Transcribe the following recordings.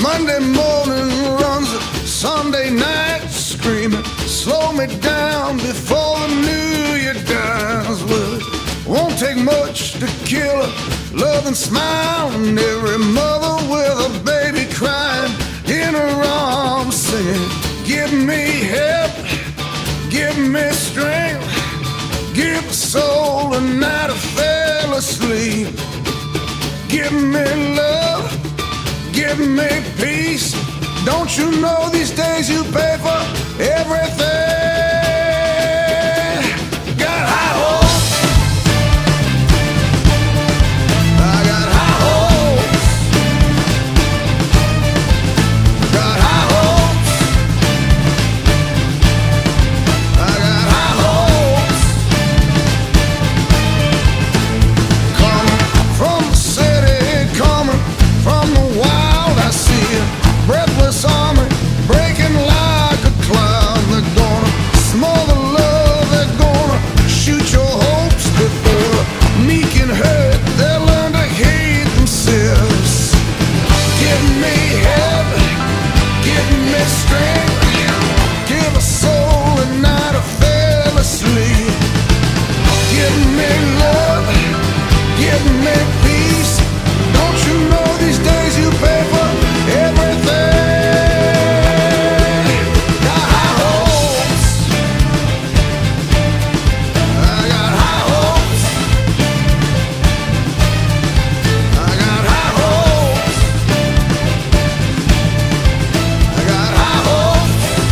Monday morning runs a Sunday night screaming, slow me down before the new year dies. Well, it won't take much to kill a loving smile, and every mother with a baby crying in her arms singing, give me help, give me strength, give a soul a night I fell asleep. Give me love, give me peace. Don't you know these days you pay for everything? Got high hopes, I got high hopes, got high hopes, I got high hopes. Coming from the city, coming from the wild, I see a breathless army breaking like a cloud. They're gonna smother love, they're gonna shoot your hopes before meek and hurt. They'll learn to hate themselves. Give me help, give me strength, give a soul a night I fell asleep. Give me love, give me peace. Don't you know these days you pay for everything? Got high hopes, I got high hopes, I got high hopes, I got high hopes.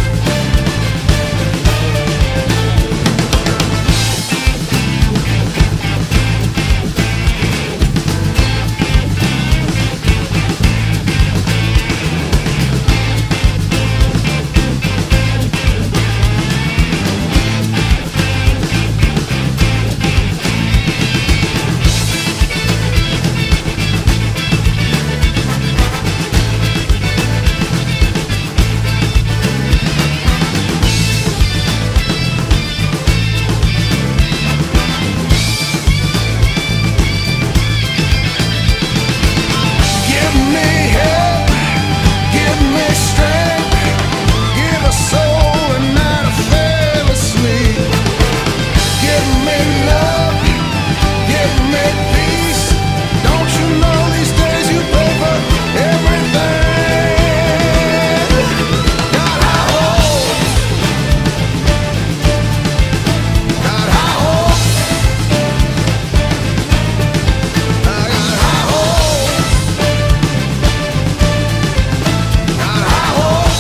Give me help, give me strength, give a soul a night I fell asleep. Give me love, give me peace. Don't you know these days you pay for everything? Got high hopes, got high hopes, I got high hopes, got high hopes.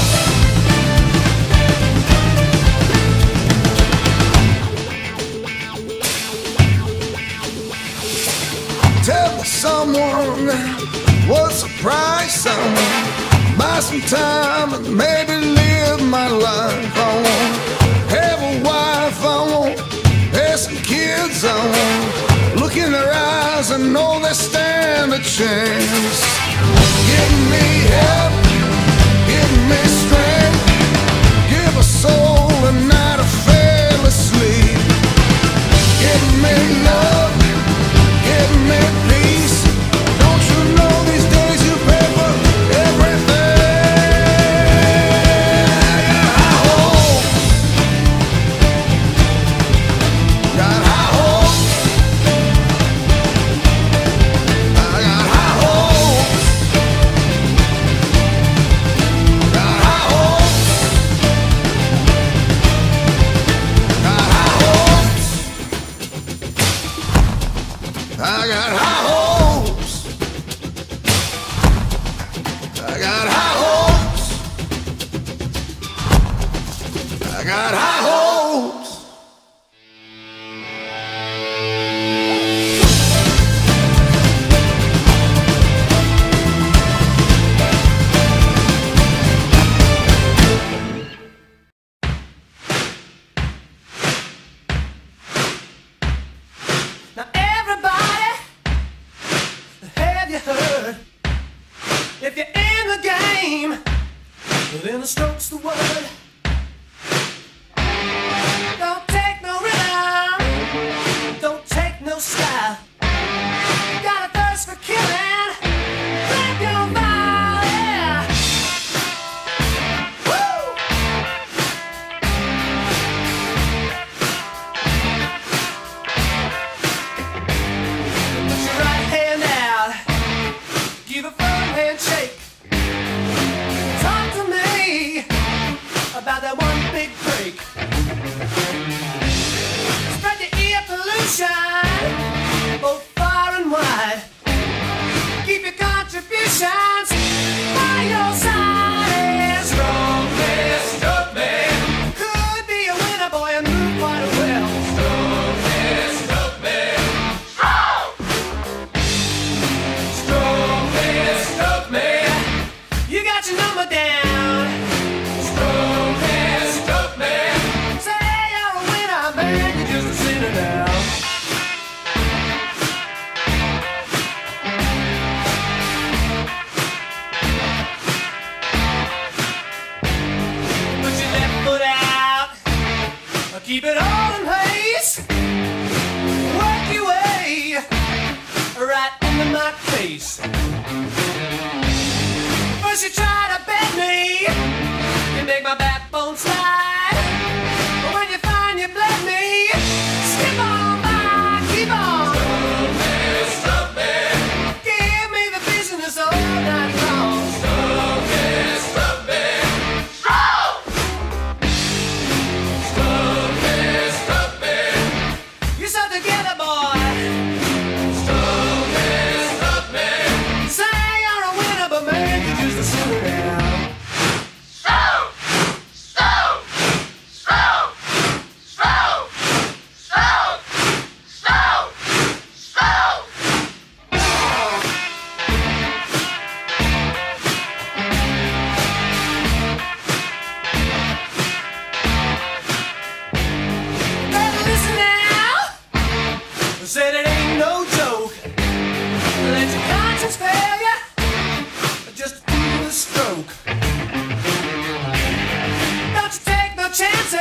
Tell someone what's the price I want. Buy some time and maybe live my life. I want have a wife, I want have some kids, I want look in their eyes and know they stand a chance. Give me help, give me strength, give a soul a night I fell asleep. Give me love, give me peace. Don't you know these days you pay for everything? Got high hopes, I got high hopes, got high hopes, got high hopes, I got high hopes, I got high hopes, I got high hopes. Now everybody, have you heard? If you're in the game, then the stroke's the word. Don't take no rhythm, don't take no style. Got a thirst for killing, grab your body. my case. First you try to bend me, you make my backbone slide. But when you find you bled me, skip on by, keep on. Stop me. Give me the business all night long. Stop me. Stop me. Stop me. You're so together, boy. Stop me. Say you're a winner, but man, you're just a sinner now. Said it ain't no joke. Let your conscience fail you, just do the stroke. Don't you take no chances.